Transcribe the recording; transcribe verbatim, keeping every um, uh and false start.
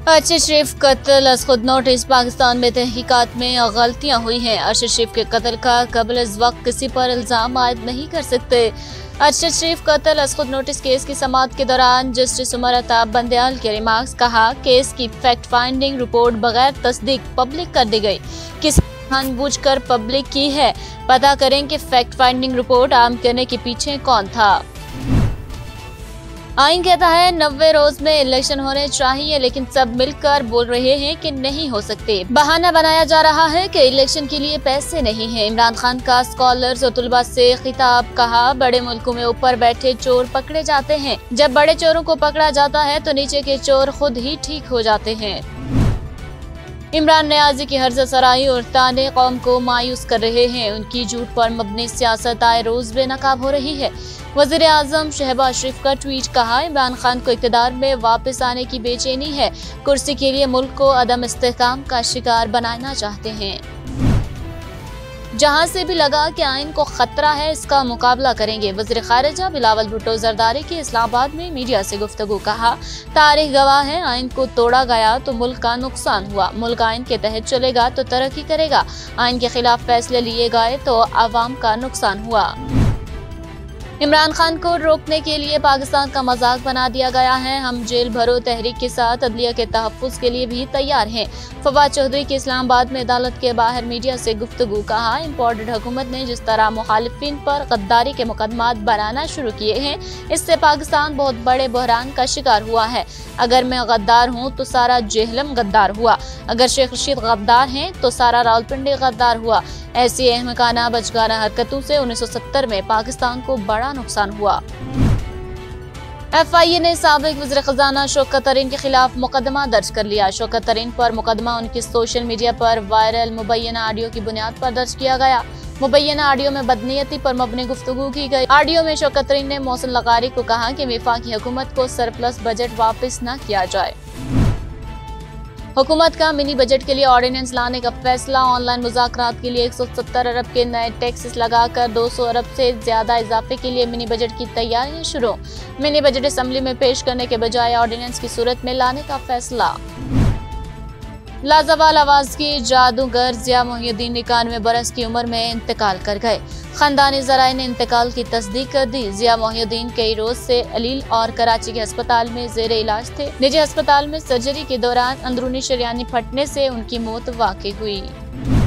अरशद शरीफ कत्ल अज खुद नोटिस। पाकिस्तान में तहकीकात में गलतियां हुई हैं। अरशद शरीफ के कत्ल का कबल अज वक्त किसी पर इल्जाम आयद नहीं कर सकते। अरशद शरीफ कत्ल अज खुद नोटिस केस की समाअत के दौरान जस्टिस उमर अताब बंदयाल के रिमार्क्स। कहा, केस की फैक्ट फाइंडिंग रिपोर्ट बगैर तस्दीक पब्लिक कर दी गई, किसी जानबूझकर पब्लिक की है। पता करें कि फैक्ट फाइंडिंग रिपोर्ट आम करने के पीछे कौन था। आइन कहता है नब्बे रोज में इलेक्शन होने चाहिए, लेकिन सब मिलकर बोल रहे हैं कि नहीं हो सकते। बहाना बनाया जा रहा है कि इलेक्शन के लिए पैसे नहीं हैं। इमरान खान का स्कॉलर्स और तुलबा से खिताब। कहा, बड़े मुल्कों में ऊपर बैठे चोर पकड़े जाते हैं, जब बड़े चोरों को पकड़ा जाता है तो नीचे के चोर खुद ही ठीक हो जाते हैं। इमरान नियाजी की हर्जा सराई और ताने कौम को मायूस कर रहे हैं। उनकी झूठ पर मबनी सियासत आए रोज बेनकाब हो रही है। वज़ीर आज़म शहबाज शरीफ का ट्वीट। कहा, इमरान खान को इक़्तिदार में वापस आने की बेचैनी है। कुर्सी के लिए मुल्क को अदम इस्तेहकाम का शिकार बनाना चाहते हैं। जहां से भी लगा कि आइन को खतरा है, इसका मुकाबला करेंगे। वज़ीर खारिजा बिलावल भुट्टो जरदारी की इस्लामाबाद में मीडिया से गुफ्तगू। कहा, तारीख गवाह है, आइन को तोड़ा गया तो मुल्क का नुकसान हुआ। मुल्क आइन के तहत चलेगा तो तरक्की करेगा। आइन के खिलाफ फैसले लिए गए तो आवाम का नुकसान हुआ। इमरान खान को रोकने के लिए पाकिस्तान का मजाक बना दिया गया है। हम जेल भरो तहरीक के साथ अदलिया के तहफ़्फ़ुज़ के लिए भी तैयार हैं। फवाद चौधरी की इस्लामाबाद में अदालत के बाहर मीडिया से गुफ्तगू। कहा, इम्पोर्टेड हुकूमत ने जिस तरह मुखालिफिन पर गद्दारी के मुकदमात बनाना शुरू किए हैं, इससे पाकिस्तान बहुत बड़े बहरान का शिकार हुआ है। अगर मैं गद्दार हूँ तो सारा जेहलम गद्दार हुआ। अगर शेख रशीद गद्दार हैं तो सारा रावलपिंडी गद्दार हुआ। ऐसी अहमकाना बचगाना हरकतों से उन्नीस सौ सत्तर में पाकिस्तान को बड़ा नुकसान हुआ। एफ आई ए ने साबिक वज़ीर खजाना शौकत तरीन के खिलाफ मुकदमा दर्ज कर लिया। शौकत तरीन पर मुकदमा उनकी सोशल मीडिया पर वायरल मुबैना ऑडियो की बुनियाद पर दर्ज किया गया। मुबैना ऑडियो में बदनीयती पर मबनी गुफ्तगू की गई। ऑडियो में शौकत तरीन ने मौसम लगारी को कहा कि वफाकी हुकूमत को सरप्लस बजट वापस न किया जाए। हुकूमत का मिनी बजट के लिए ऑर्डिनेंस लाने का फैसला। ऑनलाइन मुज़ाकरात के लिए एक सौ सत्तर अरब के नए टैक्सेस लगाकर दो सौ अरब से ज्यादा इजाफे के लिए मिनी बजट की तैयारियां शुरू। मिनी बजट असेंबली में पेश करने के बजाय ऑर्डिनेंस की सूरत में लाने का फैसला। लाजवाल आवाज की जादूगर ज़िया मोहिउद्दीन इक्यानवे बरस की उम्र में इंतकाल कर गए। खानदानी ज़राए ने इंतकाल की तस्दीक कर दी। ज़िया मोहिउद्दीन कई रोज से अलील और कराची के अस्पताल में जेर इलाज थे। निजी अस्पताल में सर्जरी के दौरान अंदरूनी शरियानी फटने से उनकी मौत वाक़ई हुई।